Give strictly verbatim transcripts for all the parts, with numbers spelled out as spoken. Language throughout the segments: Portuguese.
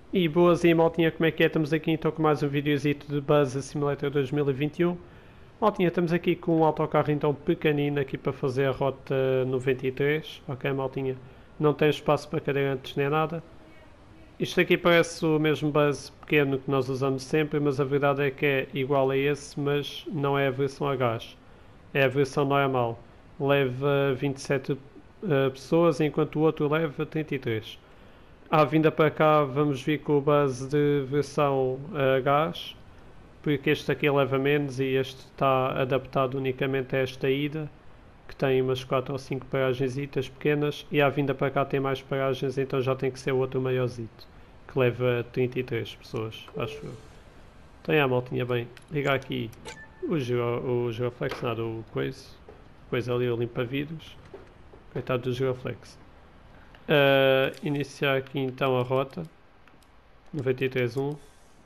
E boas aí, maltinha, como é que é? Estamos aqui então com mais um videozito de Buzz Simulator dois mil e vinte e um. Maltinha, estamos aqui com um autocarro então pequenino aqui para fazer a rota noventa e três. Ok, maltinha? Não tem espaço para cadeirantes nem nada. Isto aqui parece o mesmo Buzz pequeno que nós usamos sempre, mas a verdade é que é igual a esse, mas não é a versão a gás. É a versão normal. Leva vinte e sete uh, pessoas, enquanto o outro leva trinta e três. À vinda para cá vamos vir com o base de versão a gás, porque este aqui leva menos e este está adaptado unicamente a esta ida, que tem umas quatro ou cinco paragensitas pequenas, e à vinda para cá tem mais paragens, então já tem que ser o outro maiorzito, que leva trinta e três pessoas, acho eu. Então é, maltinha, bem, liga aqui o, giro, o giroflex, nada, o coisa, coisa ali, o limpa-vidros, coitado do giroflex. Uh, iniciar aqui então a rota noventa e três um,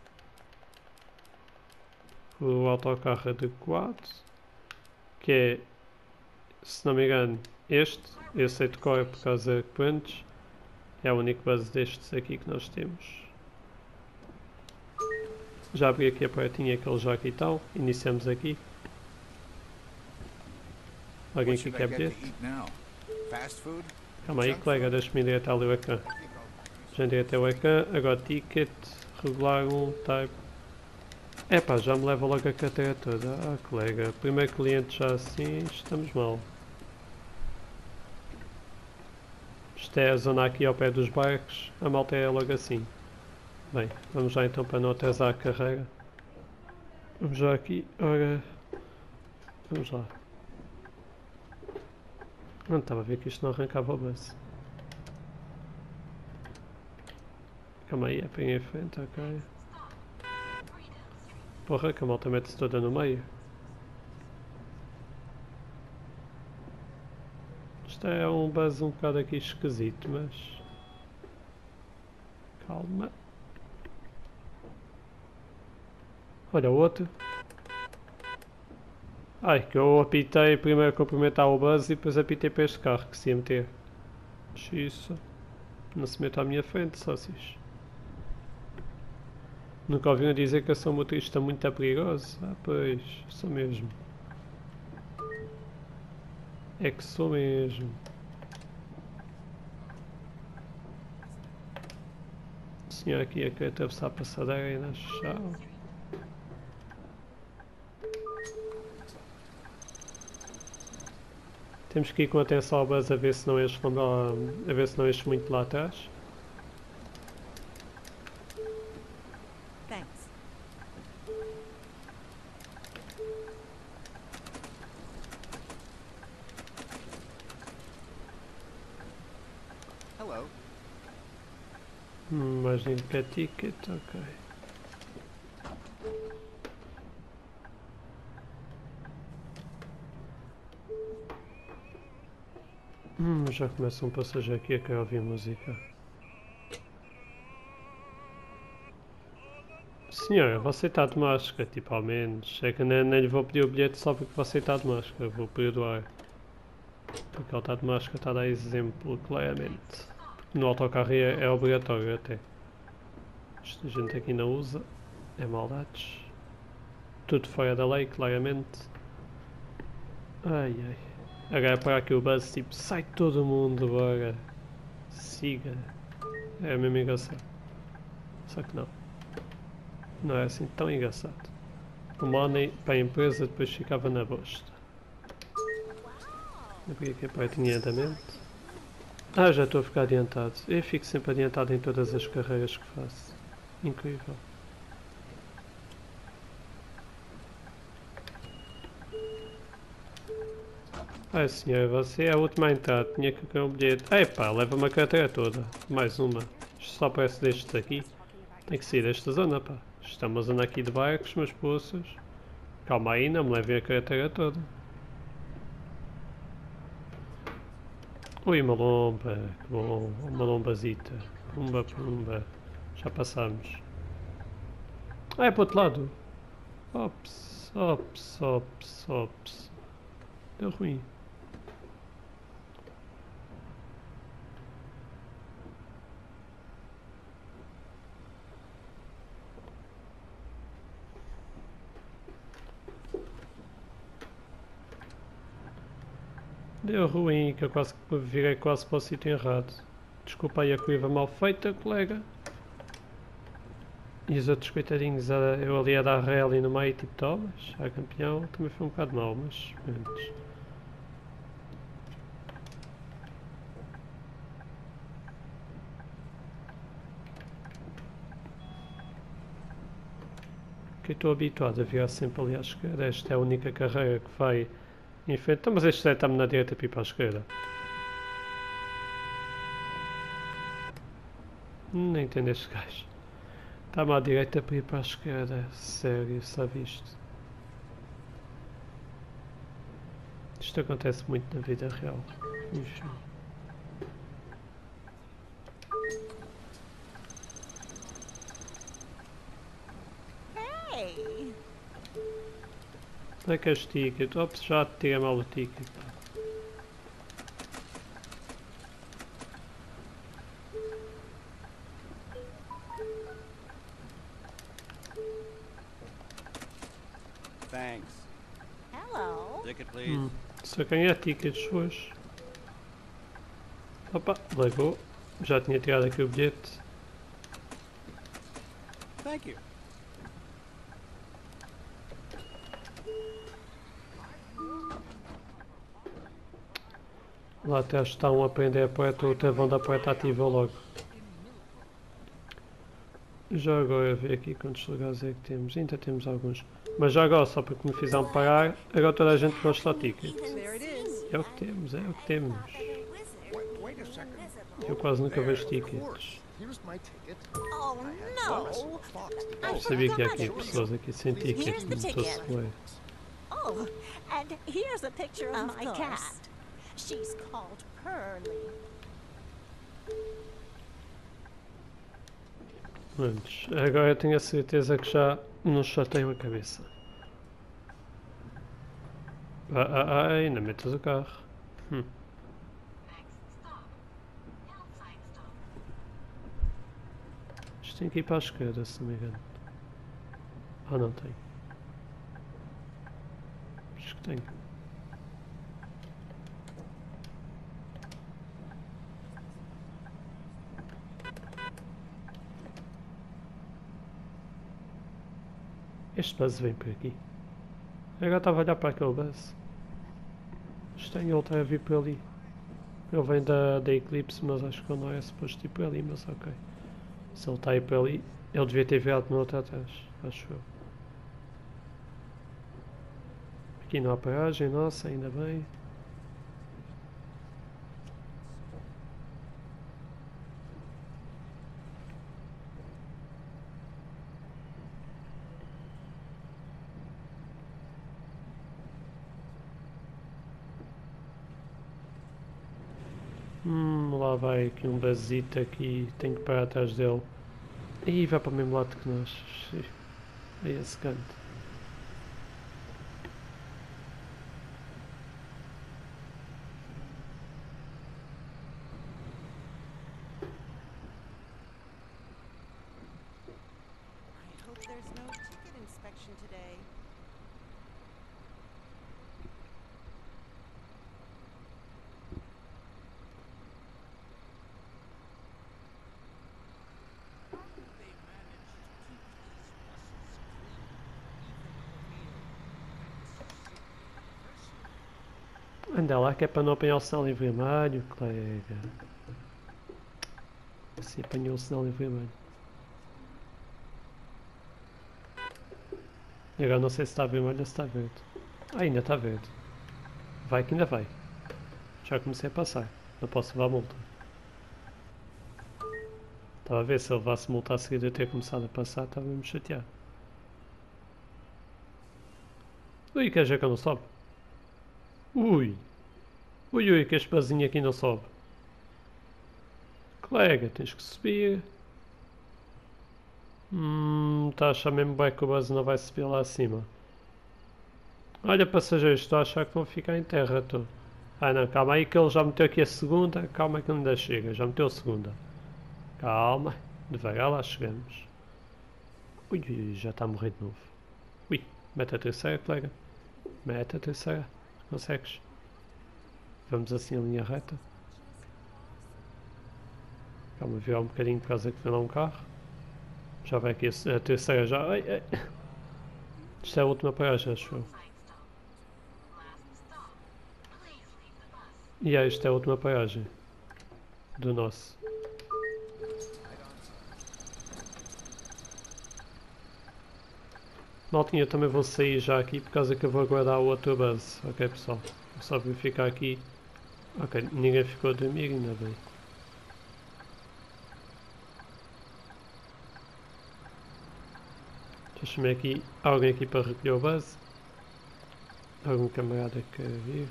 o autocarro adequado, que é, se não me engano, este. Eu sei de cor por causa que antes é o único base destes aqui que nós temos. Já abri aqui a portinha que eles já aqui estão. Iniciamos aqui. Alguém aqui quer bilhete? Calma aí, colega, deixa-me diretar ali o ecrã. Já diretei o ecrã, agora ticket, regular um, type. Epá, já me leva logo a carteira toda. Ah, colega, primeiro cliente já assim, estamos mal. Isto é a zona aqui ao pé dos barcos, a malta é logo assim. Bem, vamos lá então para não atrasar a carreira. Vamos já aqui, ora... Vamos lá. Não estava a ver que isto não arrancava o bus. Calma aí, apanhei em frente, ok. Porra, que a malta mete-se toda no meio. Isto é um buzz um bocado aqui esquisito, mas... Calma. Olha o outro. Ai, que eu apitei primeiro a cumprimentar o buzz e depois apitei para este carro que se ia meter. Isso. Não se meta à minha frente, sócios. Nunca ouviram dizer que eu sou um motorista muito perigoso? Ah, pois, sou mesmo. É que sou mesmo. O senhor aqui a querer atravessar a passadeira e na chave. Temos que ir com atenção ao buzz a ver se não enche, a ver se não enche muito lá atrás. Thanks. Hello. Hum, mais nem que ticket, ok. Hum, já começa um passageiro aqui a querer ouvir música. Senhora, você está de máscara, tipo, ao menos. É que nem, nem lhe vou pedir o bilhete só porque você está de máscara, vou perdoar. Porque ele está de máscara, está a dar exemplo, claramente. No autocarro é, é obrigatório até. Esta gente aqui não usa, é maldades. Tudo fora da lei, claramente. Ai ai. Agora para aqui o buzz, tipo, sai todo mundo, bora. Siga. É mesmo engraçado. Só que não. Não é assim tão engraçado. O money para a empresa depois ficava na bosta. Abri aqui a portinha de andamento. Ah, já estou a ficar adiantado. Eu fico sempre adiantado em todas as carreiras que faço. Incrível. Ai senhor, você é a última a entrar, tinha que ganhar um bilhete. Epá, leva-me a carteira toda. Mais uma. Isto só parece destes aqui. Tem que sair desta zona, pá. Isto é uma zona aqui de barcos, meus poços. Calma aí, não me levem a carteira toda. Ui, uma lomba, que bom, uma lombazita. Pumba, pumba. Já passamos. Ah, é para o outro lado. Ops, ops, ops, ops. Deu ruim. Deu ruim, que eu quase virei quase para o sítio errado. Desculpa aí a curva mal feita, colega. E os outros coitadinhos, eu ali a dar rally no meio, tipo, tomas, já campeão, também foi um bocado mau, mas menos. Que estou habituado a virar sempre ali à esquerda, esta é a única carreira que vai em frente. Então, mas este está-me na direita para ir para a esquerda. Nem entendo este gajo. Está-me à direita para ir para a esquerda, sério, sabe isto? Isto acontece muito na vida real. Enfim. Hey! Onde é que é os tickets? Ops, já tirei mal o ticket. Thanks. Hello. Ticket, please. Hum. Só ganhar tickets hoje. Opa, lagou. Já tinha tirado aqui o bilhete. Thank you. Lá até estão a prender a porta, o travão da porta ativa logo. Já agora ver aqui quantos lugares é que temos. Ainda temos alguns. Mas já agora, só porque me fizeram parar, agora toda a gente mostra o ticket. É o que temos, é o que temos. Eu quase nunca vejo tickets. Oh no! I Eu sabia que forgot havia it. pessoas aqui sem tickets, mas estou-se bem. Oh, and here's a picture of, Of my course. cat. She's called Pearly. Antes, agora eu tenho a certeza que já não chateiam a cabeça. Ah, ah, ah, ainda metes o carro. Hum. Isto tem que ir para a esquerda, se não me engano. Ah, não tem. Acho que tem. Este buzz vem por aqui. Agora estava a olhar para aquele buzz. Estranho ele estar a vir por ali. Ele vem da, da Eclipse, mas acho que ele não é suposto ir por ali, mas ok. Se ele está a ir por ali, ele devia ter virado no outro atrás, acho eu. Aqui não há paragem, nossa, ainda bem. Hum, lá vai aqui um basito aqui, tenho que parar atrás dele. Ih, vai para o mesmo lado que nós. Ih, é esse canto. I hope there's no ticket inspection today. Anda lá que é para não apanhar o sinal em vermelho, colega. Se apanhou o sinal em vermelho. E agora não sei se está vermelho ou se está verde. Ah, ainda está verde. Vai que ainda vai. Já comecei a passar. Não posso levar multa. Estava a ver se ele levasse multa a seguir de eu ter começado a passar, estava mesmo chateado. Ui, quer dizer que eu não sobe? Ui! Ui, ui, que este bazinho aqui não sobe. Colega, tens que subir. Hum, está a achar mesmo bem que o buzz não vai subir lá acima. Olha, passageiros, estou a achar que vão ficar em terra, tu. Ah não, calma aí que ele já meteu aqui a segunda. Calma que ainda chega, já meteu a segunda. Calma, devagar lá chegamos. Ui, ui, já está a morrer de novo. Ui, mete a terceira, colega. Mete a terceira. Consegues? Vamos assim em linha reta. Calma, virar um bocadinho por causa que vem lá um carro. Já vai aqui a terceira já. Ai, ai. Isto é a última paragem, acho eu. E yeah, isto é a última paragem do nosso. Maltinha, eu também vou sair já aqui por causa que eu vou aguardar o outro bus. Ok, pessoal? Vou só verificar aqui. Ok, ninguém ficou a dormir, ainda bem. Deixa-me aqui, alguém aqui para recolher o bus. Algum camarada que vir.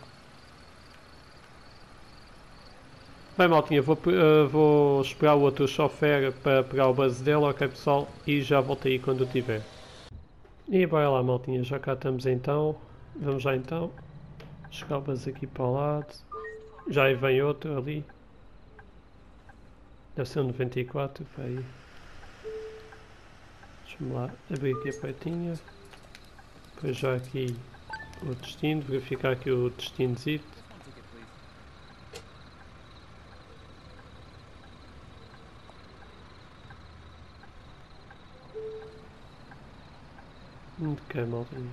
Bem, maltinha, vou, uh, vou esperar o outro chofer para pegar o bus dele, ok pessoal? E já volto aí quando eu tiver. E bora lá, maltinha, já cá estamos então. Vamos já então. Chegar o bus aqui para o lado. Já aí vem outro ali. Deve ser um noventa e quatro, para aí. Deixa-me lá abrir aqui a portinha. Depois já aqui o destino, verificar aqui o destinozito. Ok, maltinha.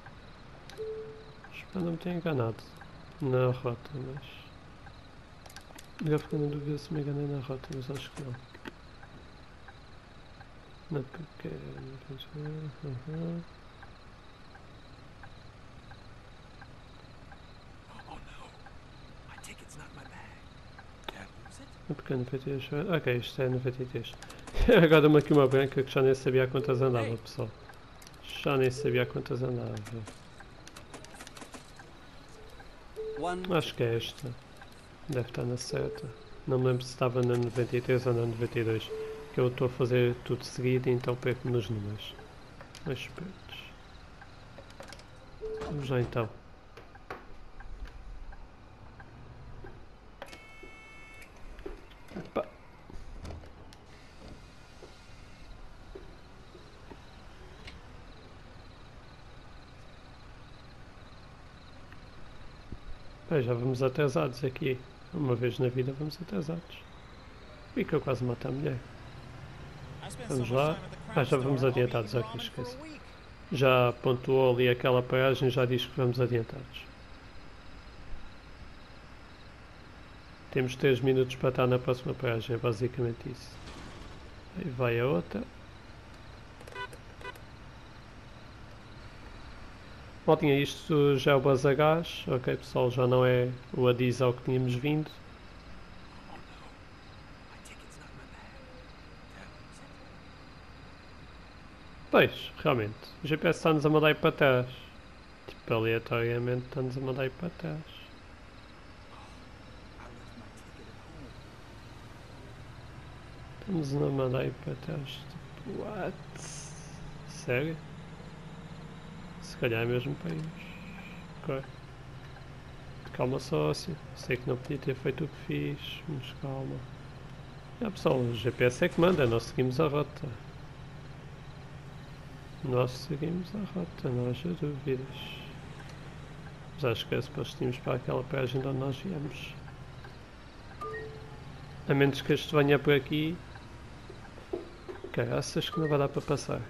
Espero não me ter enganado na rota, mas... Agora fico na dúvida se me enganei na rota, mas acho que não. Não porque... Uhum. Não porque é noventa e três... Ok, isto é noventa e três. Agora deu-me aqui uma branca que já nem sabia a quantas andava, pessoal. Já nem sabia a quantas andava. Acho que é esta. Deve estar na certa. Não me lembro se estava na noventa e três ou na noventa e dois. Que eu estou a fazer tudo seguido, então perco-me nos números. Mas espertos. Vamos lá então. Opa. Bem, já vamos atrasados aqui. Uma vez na vida vamos atrasados. E que eu quase mato a mulher. Vamos lá. Ah, já vamos adiantados, ok, esquece. Já pontuou ali aquela paragem, já diz que vamos adiantados. Temos três minutos para estar na próxima paragem, é basicamente isso. Aí vai a outra. Maltinha, isto já é o bus a gás, ok pessoal, já não é o a diesel que tínhamos vindo. Pois, realmente, o G P S está-nos a mandar ir para trás. Tipo, aleatoriamente está-nos a mandar ir para trás. Estamos a mandar ir para trás. Tipo, what? Sério? Se calhar é mesmo para irmos. Ok. Calma sócio. Sei que não podia ter feito o que fiz, mas calma. Ah pessoal, o G P S é que manda, nós seguimos a rota. Nós seguimos a rota, não haja dúvidas. Mas acho que é suposto tínhamos para aquela paragem de onde nós viemos. A menos que este venha por aqui. Caraças que não vai dar para passar.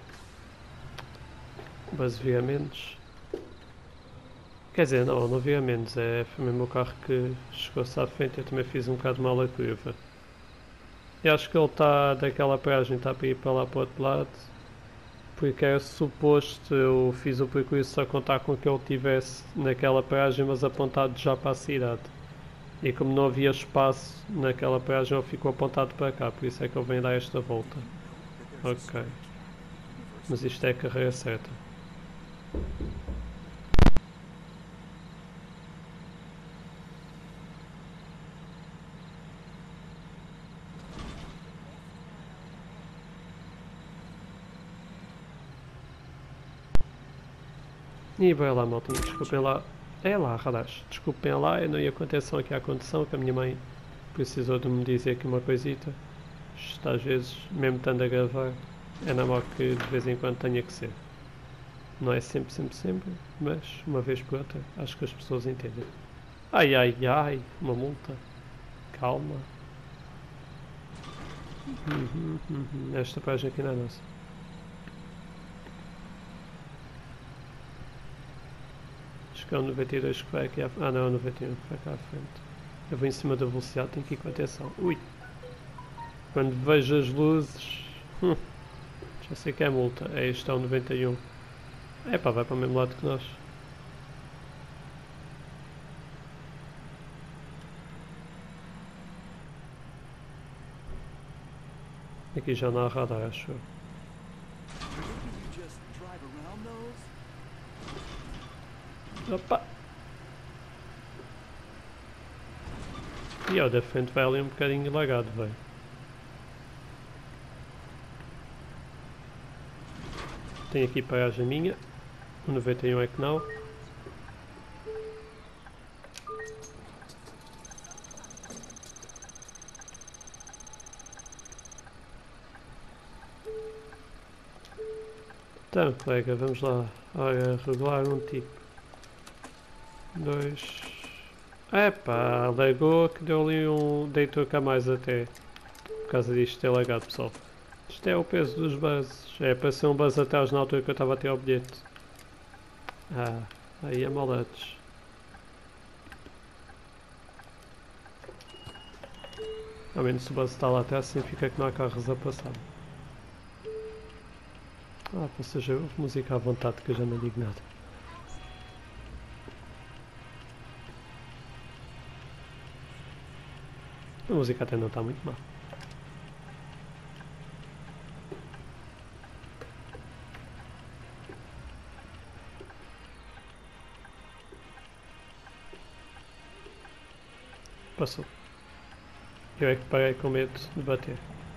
Mas via menos. Quer dizer, não, não via menos. É, foi mesmo o carro que chegou-se à frente. Eu também fiz um bocado mal a curva. E acho que ele está daquela paragem, está para ir para lá para o outro lado. Porque era suposto, eu fiz o percurso a contar com que ele estivesse naquela paragem, mas apontado já para a cidade. E como não havia espaço naquela paragem, ele ficou apontado para cá, por isso é que ele vem dar esta volta. Ok. Mas isto é a carreira certa. E vai lá, malta, desculpem lá. É lá, radares. Desculpem lá, eu não ia com atenção aqui à condução, que a minha mãe precisou de me dizer aqui uma coisita. Isto às vezes, mesmo estando a gravar, é normal que de vez em quando tenha que ser. Não é sempre, sempre, sempre, mas uma vez por outra, acho que as pessoas entendem. Ai ai ai, uma multa. Calma. Uhum, uhum. Esta página aqui não é nossa. Acho que é o noventa e dois que vai aqui à frente. Ah não, é o noventa e um que vai cá à frente. Eu vou em cima da velocidade, tenho que ir com atenção. Ui! Quando vejo as luzes... Hum, já sei que é multa. É este é o noventa e um. Epá, vai para o mesmo lado que nós. Aqui já não há radar, acho eu. Opa! E ó, da frente vai ali um bocadinho lagado, velho. Tem aqui paragem minha. O noventa e um é que não. Então, colega, vamos lá. Ora, regular um tipo. Dois. Epá, lagou que deu ali um. Deitou cá mais até. Por causa disto ter lagado, pessoal. Isto é o peso dos buzzes. É para ser um buzz atrás na altura que eu estava a ter o bilhete. Ah, aí é maletes. Ao menos se o buzz está lá atrás, significa que não há carros a passar. Ah, ou seja, houve música à vontade que eu já não digo nada. A música até não está muito má. Passou. Eu é que parei com medo de bater.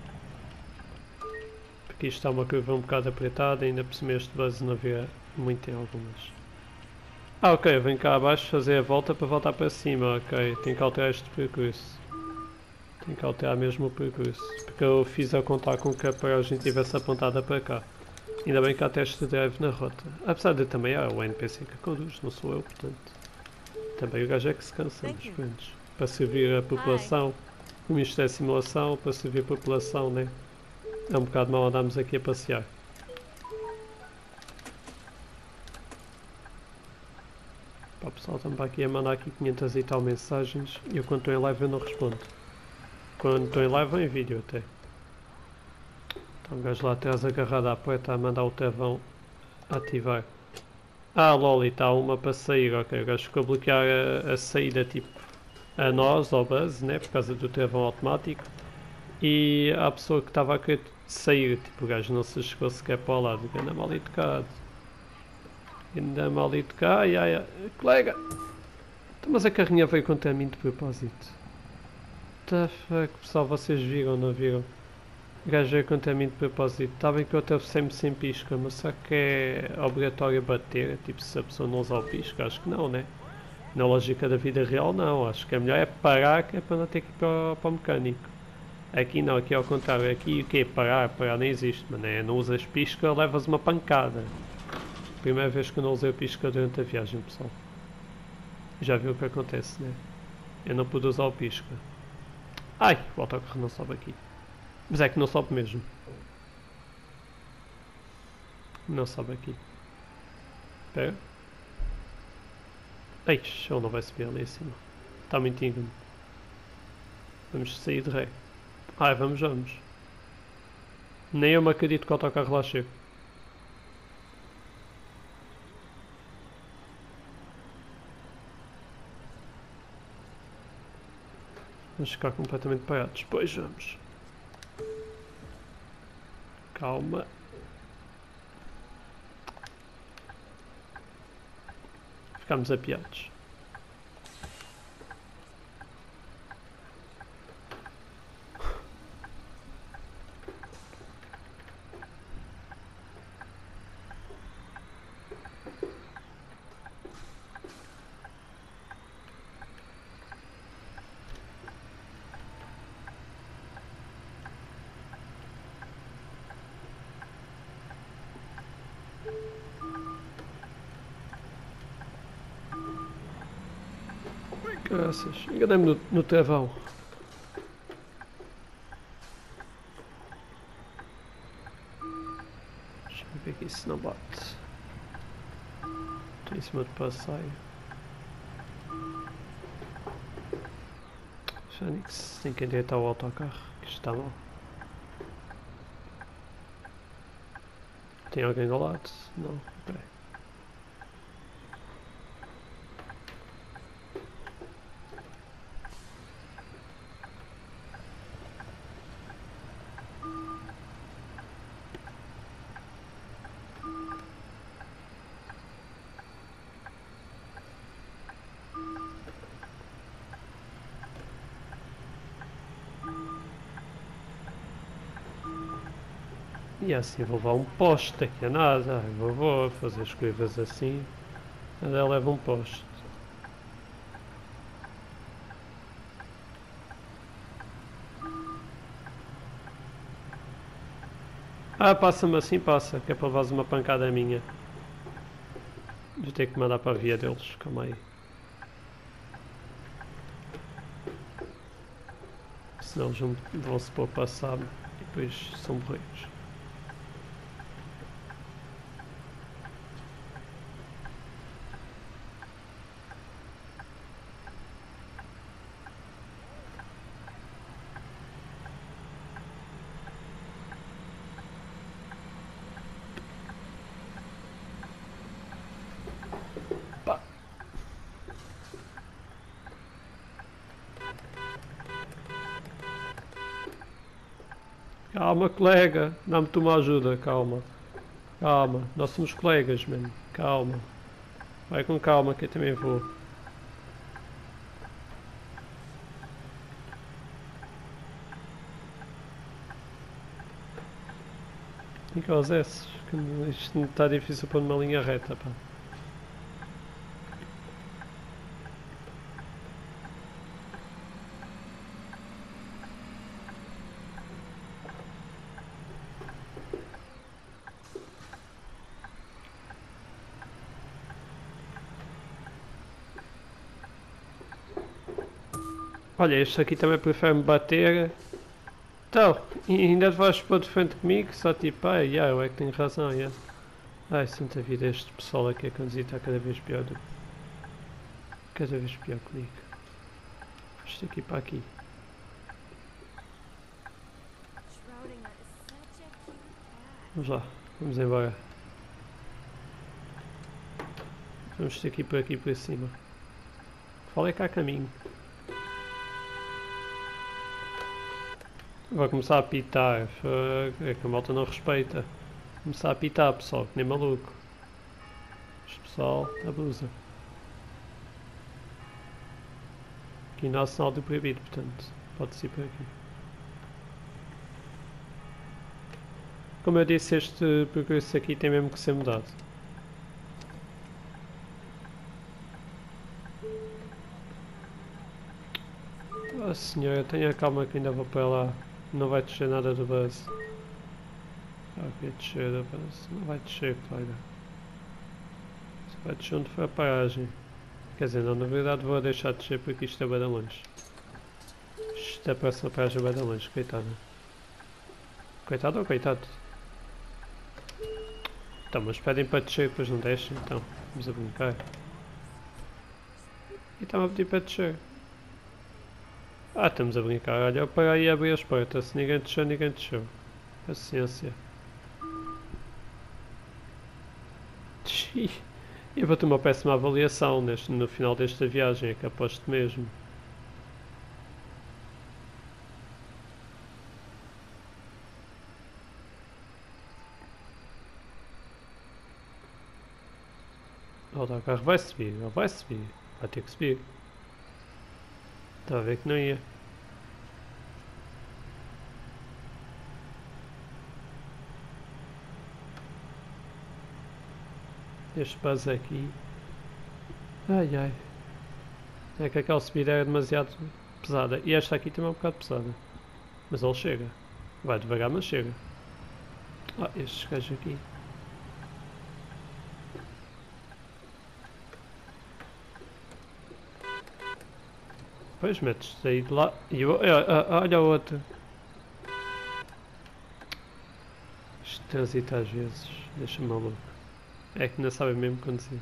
Porque isto está uma curva um bocado apertada, ainda por cima este buzz não havia muito em algumas. Ah, ok, vem cá abaixo fazer a volta para voltar para cima, ok. Tenho que alterar este percurso. Tenho que alterar mesmo o percurso. Porque eu fiz a contar com que a paragem estivesse apontada para cá. Ainda bem que há teste de drive na rota. Apesar de também é o N P C que conduz, não sou eu, portanto. Também o gajo é que se cansa, mas pronto. Para servir a população, como isto é simulação, para servir a população, né? É um bocado mal andarmos aqui a passear. Pá, o pessoal está-me aqui a mandar aqui quinhentas e tal mensagens e eu quando estou em live eu não respondo. Quando estou em live em vídeo até. Está um gajo lá atrás agarrado à porta a mandar o travão ativar. Ah, loli, está uma para sair, ok. O gajo ficou a bloquear a, a saída tipo a nós, ao buzz, né? Por causa do travão automático. E a pessoa que estava a querer sair, tipo o gajo não se chegou sequer para o lado. Anda mal educado. Anda mal educado. Ai, ai, ai. Colega! Então, mas a carrinha veio contra mim de propósito. What the fuck, pessoal, vocês viram, não viram? O gajo veio contra mim de propósito. Está bem que eu até sempre sem pisca, mas será que é obrigatório bater? Tipo, se a pessoa não usar o pisca? Acho que não, né? Na lógica da vida real, não. Acho que é melhor é parar, que é para não ter que ir para, para o mecânico. Aqui não, aqui é ao contrário. Aqui o que é parar? Parar nem existe, mano. É, não usas pisca, levas uma pancada. Primeira vez que eu não usei o pisca durante a viagem, pessoal. Já viu o que acontece, né? Eu não pude usar o pisca. Ai, o autocarro não sobe aqui. Mas é que não sobe mesmo. Não sobe aqui. Espera. Ai, ele não vai subir ali em cima. Está muito íngreme. Vamos sair de ré. Ai, vamos, vamos. Nem eu me acredito que o autocarro lá chega. Vamos ficar completamente parados. Pois vamos. Calma. Ficamos apiados. Graças, enganei-me no, no travão. Deixa-me ver aqui se não bate. Estou em cima do passeio. Já nem que se tem que endireitar o autocarro, que isto está mal. Tem alguém ao lado? Não, peraí. E assim vou levar um poste daqui a nada. Ai, vou, vou fazer as curvas assim. Ainda leva um poste. Ah, passa-me assim, passa. Que é para levares uma pancada minha. Vou ter que mandar para a via deles. Calma aí. Senão eles vão-se pôr passar e depois são borreios. Calma, colega, dá-me tu uma ajuda, calma. Calma, nós somos colegas, mano. Calma. Vai com calma que eu também vou. E que os esses? Isto não está difícil pôr numa linha reta, pá. Olha, este aqui também prefere-me bater. Então, e ainda vais pôr de frente comigo? Só tipo, ai, yeah, eu é que tenho razão, yeah. Ai, santa vida, este pessoal aqui a conduzir está cada vez pior. Do... Cada vez pior comigo. Isto aqui para aqui. Vamos lá, vamos embora. Vamos ter que ir por aqui por cima. Falei cá caminho. Vai começar a apitar, é que a malta não respeita. Começar a apitar, pessoal, que nem maluco. Este pessoal abusa. Aqui não há sinal de proibido, portanto, pode-se ir por aqui. Como eu disse, este percurso aqui tem mesmo que ser mudado. Oh senhora, tenha calma que ainda vou para lá. Não vai descer nada do bus. Ah, ok, descer do bus. Não vai descer, colega. Só vai descer onde for a paragem. Quer dizer, não, na verdade vou deixar de descer porque isto é bem longe. Isto é a próxima paragem bem longe, coitada. Coitado ou coitado? Então, mas pedem para descer e depois não deixam, então. Vamos a brincar. E está-me a pedir para descer. Ah, estamos a brincar, olha, eu para aí abri as portas, se ninguém desceu, ninguém desceu. Paciência. Eu vou ter uma péssima avaliação neste, no final desta viagem, é que aposto mesmo. O autocarro vai subir, ele vai subir, vai ter que subir. Estava a ver que não ia. Este bus aqui. Ai ai. É que aquela subida era demasiado pesada. E esta aqui também é um bocado pesada. Mas ele chega. Vai devagar, mas chega. Ah, estes gajos aqui. Pois metes aí de lá e o- olha, olha o outro. Este transita às vezes, deixa-me maluco. É que não sabe mesmo conduzir.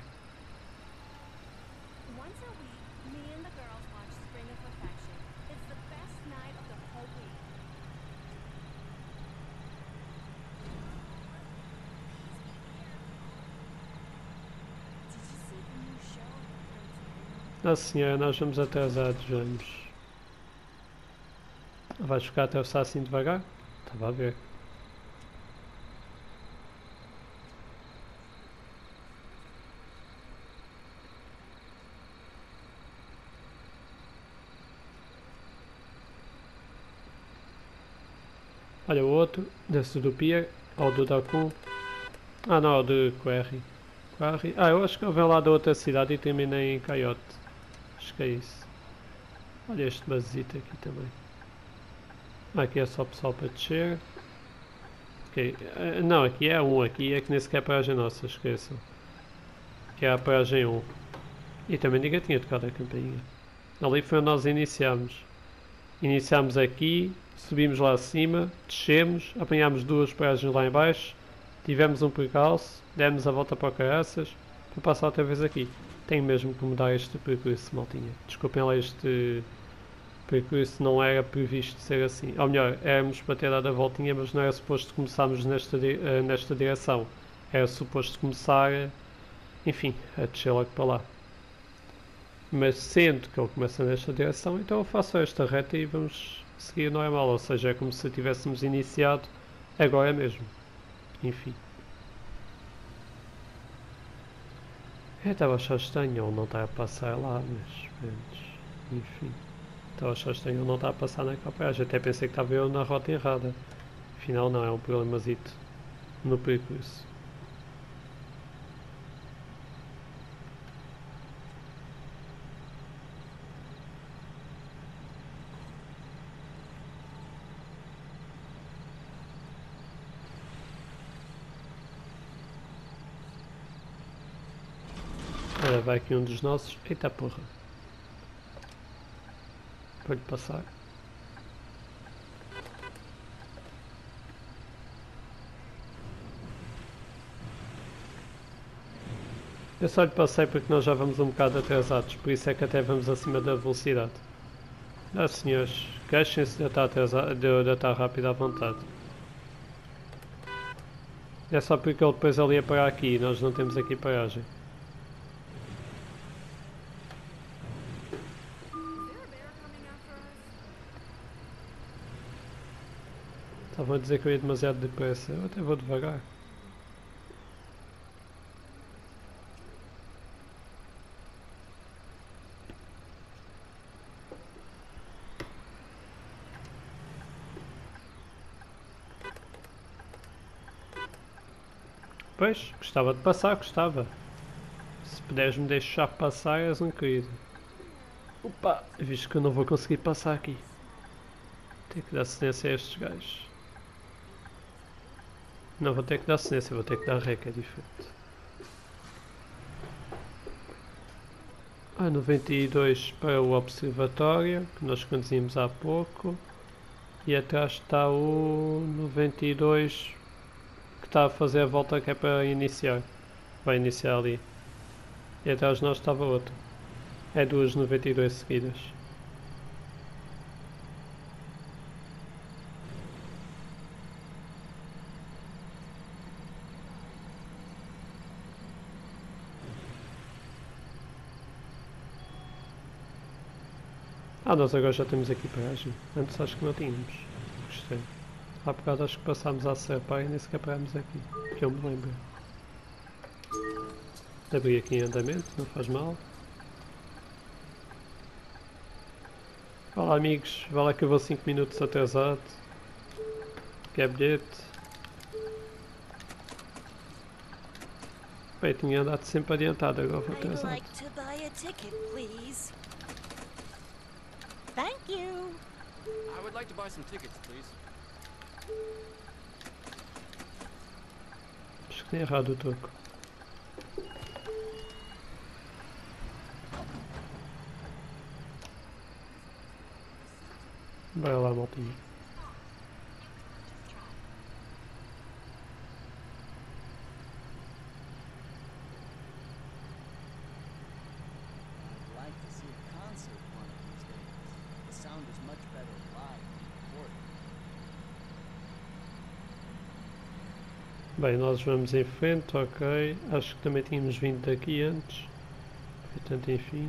Once a week, me and the girls watch Spring of Perfection. It's the best night of the whole week. Did you see the new show from today? Nossa senhora, nós vamos atrasados, vamos. Vais ficar a atravessar assim devagar? Estava a ver. Olha o outro, desse do Pier, ou do Dakun. Ah não, o do Quarry. Quarry. Ah, eu acho que eu venho lá da outra cidade e terminei em Coyote. Acho que é isso. Olha este basito aqui também. Aqui é só pessoal para descer. Ok, uh, não, aqui é um, aqui é que nem sequer é a paragem nossa, esqueçam. Aqui é a paragem um. E também ninguém tinha tocado a campainha. Ali foi onde nós iniciámos. Iniciámos aqui, subimos lá acima, descemos, apanhámos duas paragens lá em baixo, tivemos um percalço, demos a volta para o caraças, para passar outra vez aqui. Tenho mesmo que mudar este percurso, maltinha. Desculpem lá, este percurso não era previsto ser assim. Ou melhor, éramos para ter dado a voltinha, mas não era suposto começarmos nesta, di uh, nesta direção. Era suposto começar, enfim, a descer logo para lá. Mas sendo que ele começa nesta direção, então eu faço esta reta e vamos seguir normal, ou seja, é como se tivéssemos iniciado agora mesmo. Enfim. Eu estava a achar estranho ele não estar a passar lá, mas, mas enfim. Estava a achar estranho ele não estar a passar naquela paragem, até pensei que estava eu na rota errada. Afinal não, é um problemazito no percurso. Olha, vai aqui um dos nossos. Eita porra. Pode passar. Eu só lhe passei porque nós já vamos um bocado atrasados, por isso é que até vamos acima da velocidade. Ah senhores, queixem-se de eu estar atrasado, de eu estar rápido à vontade. É só porque ele depois ali ia parar aqui e nós não temos aqui paragem. Estavam a dizer que eu ia demasiado depressa, eu até vou devagar. Pois, gostava de passar, gostava. Se puderes me deixar passar, és um querido. Opa, visto que eu não vou conseguir passar aqui. Tenho que dar cedência a estes gajos. Não vou ter que dar cedência, vou ter que dar ré, que é diferente. Ah, noventa e dois para o observatório, que nós conduzimos há pouco. E atrás está o noventa e dois que está a fazer a volta que é para iniciar. Vai iniciar ali. E atrás de nós estava outro. É duas noventa e dois seguidas. Ah, nós agora já temos aqui paragem. Antes acho que não tínhamos. Gostei. Há bocado acho que passámos a Serpa e nem sequer parámos aqui. Que eu me lembro. Abri aqui em andamento, não faz mal. Olá amigos, vai lá que eu vou cinco minutos atrasado. Quer bilhete? Bem, tinha andado sempre adiantado, agora vou I'd atrasado. like to buy a ticket, please. Thank you. I would like to buy some tickets, please. Acho que tem errado o troco. Bora lá, maltinha. I'd like to see a concert one of these days. The sound is much better live than recorded. Bem, nós vamos em frente, ok. Acho que também tínhamos vindo daqui antes. Portanto, enfim.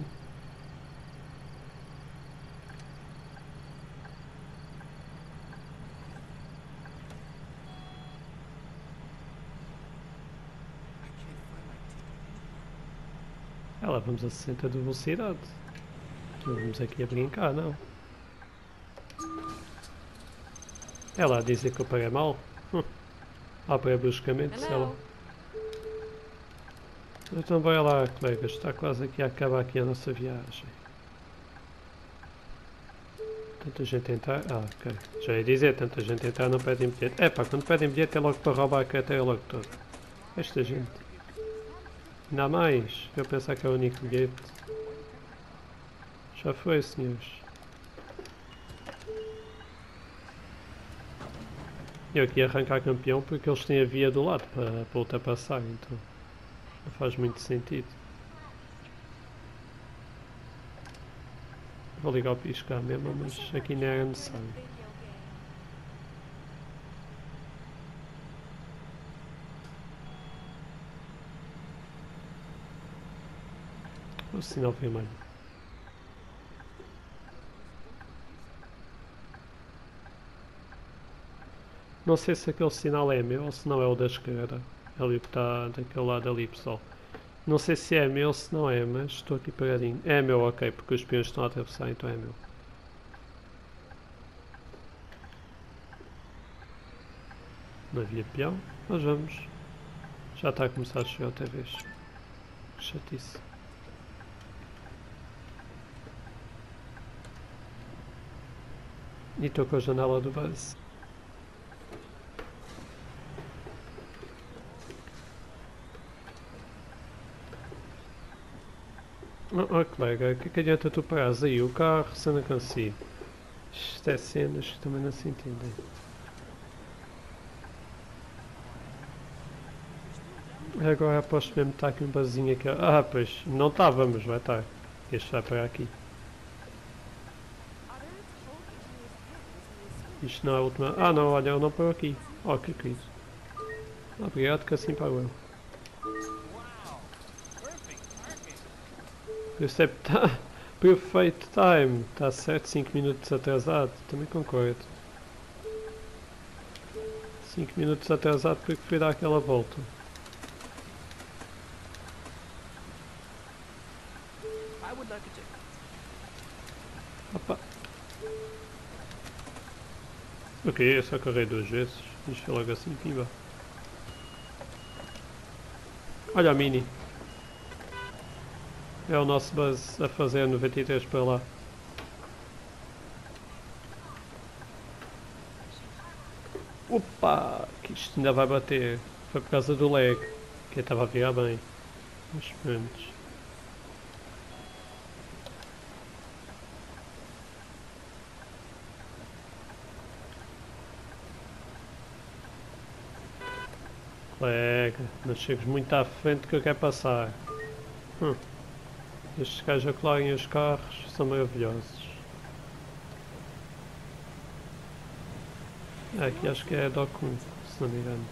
I can't find my ticket anywhere. Ah, lá vamos a sessenta de velocidade. Não vamos aqui a brincar, não. É lá dizer que eu paguei mal. Hum. Ah, para bruscamente, sei lá. Hello. Então vai lá, colegas, está quase aqui a acabar aqui a nossa viagem. Tanta gente entrar. Ah, ok. Já ia dizer, tanta gente entrar não pedem bilhete. É pá, quando pedem bilhete é logo para roubar a carteira logo toda. Esta gente. Ainda há mais. Eu pensar que é o único bilhete. Já foi, senhores. Eu aqui ia arrancar campeão porque eles têm a via do lado para, para ultrapassar, então não faz muito sentido. Vou ligar o piscar mesmo, mas aqui não era necessário. O sinal vermelho. Não sei se aquele sinal é meu ou se não é o da esquerda. É ali que está daquele lado ali, pessoal. Não sei se é meu ou se não é, mas estou aqui paradinho. É meu, ok, porque os peões estão a atravessar, então é meu. Não havia peão, mas vamos. Já está a começar a chover outra vez. Que chatice. E estou com a janela do bus. Oh, oh colega, que que adianta tu parares aí o carro se eu não consigo? Isto é cenas que também não se entendem. Agora aposto mesmo que está aqui um barzinho aqui. Ah, pois, não estávamos, vai estar. Este vai parar aqui. Isto não é a última. Ah não, olha, eu não paro aqui. Oh, que querido. Obrigado que assim pagou. Percebe? Tá. Perfeito time. Está certo, cinco minutos atrasado. Também concordo. cinco minutos atrasado porque fui dar aquela volta. Opa. Ok, eu só corri duas vezes. Isto foi logo assim, pimba. Olha a Mini. É o nosso buzz a fazer noventa e três para lá. Opa! Que isto ainda vai bater. Foi por causa do lag. Que eu estava a virar bem. Mas pronto. Colega, não chegues muito à frente que eu quero passar. Hum. Estes gajos a colarem os carros são maravilhosos. Ah, aqui acho que é Doc um, se não me engano.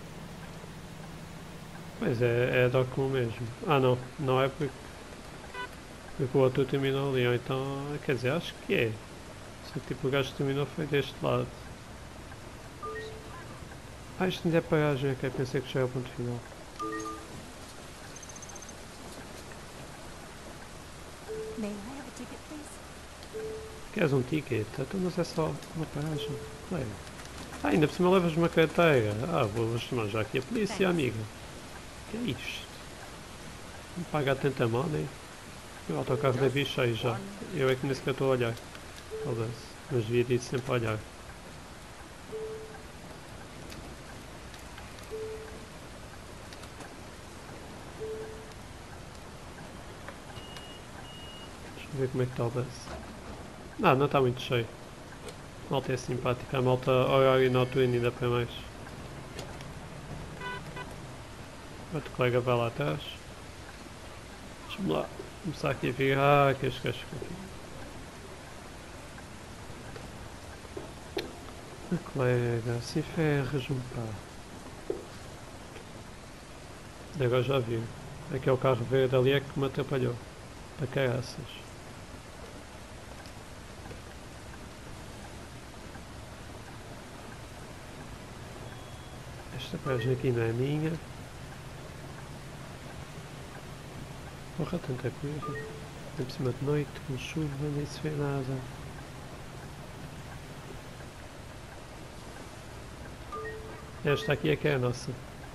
Pois é, é Doc um mesmo. Ah não, não é porque, porque o outro terminou ali, ou então, quer dizer, acho que é. Só que tipo o gajo que terminou foi deste lado. Ah, isto ainda é paragem, ok, pensei que já era o ponto final. May I have a ticket, please? Queres um ticket? Então, mas é só uma paragem. Colega. Ah, ainda por cima levas uma carteira. Ah, vou chamar já aqui a polícia, amiga. Que é isto? Não pagar tanta mão, né? O autocarro deve ir cheio já. Eu é que nem sequer estou a olhar. Mas devia ir sempre a olhar. Deixa eu ver como é que está o bus. Ah, não está muito cheio. A malta é simpática, a malta horário noturno ainda para mais. Outro colega vai lá atrás. Deixa-me lá começar aqui a virar, que este gajo fica aqui. Ah, colega, assim ferras-me, pá. Agora já vi. Aquele carro verde ali é que me atrapalhou. Para caraças. Esta página aqui não é minha. Porra, tanta coisa. É por cima de noite, com chuva, nem se vê nada. Esta aqui é que é a nossa.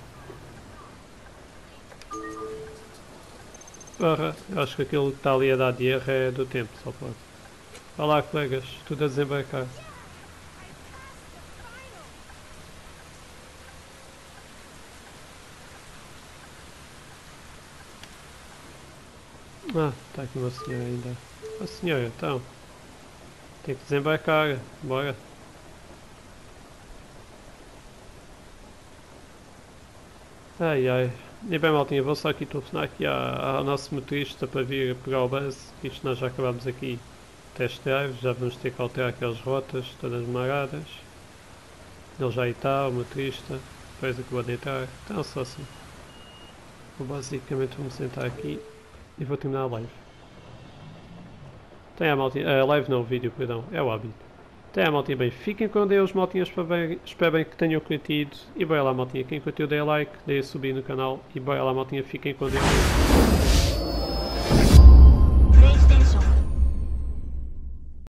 Porra, eu acho que aquilo que está ali a dar de erro é do tempo, só pode. Vá lá, colegas, tudo a desembarcar. Ah, está aqui uma senhora ainda. A senhora, então. Tem que desembarcar, bora. Ai ai. E bem, maltinha, vou só aqui telefonar aqui ao nosso motorista para vir pegar o bus. Isto nós já acabamos aqui test drive, já vamos ter que alterar aquelas rotas todas maradas. Ele já aí está, o motorista, depois acabou de entrar, então só assim. Vou basicamente vou-me sentar aqui e vou terminar a live. Tem a maltinha, a live não, o vídeo, perdão, é o hábito. Tem a maltinha bem, fiquem com Deus, maltinhas, espero bem que tenham curtido. E bora lá, maltinha, quem curtiu dê like, dê a subir no canal. E bora lá, maltinha, fiquem com Deus.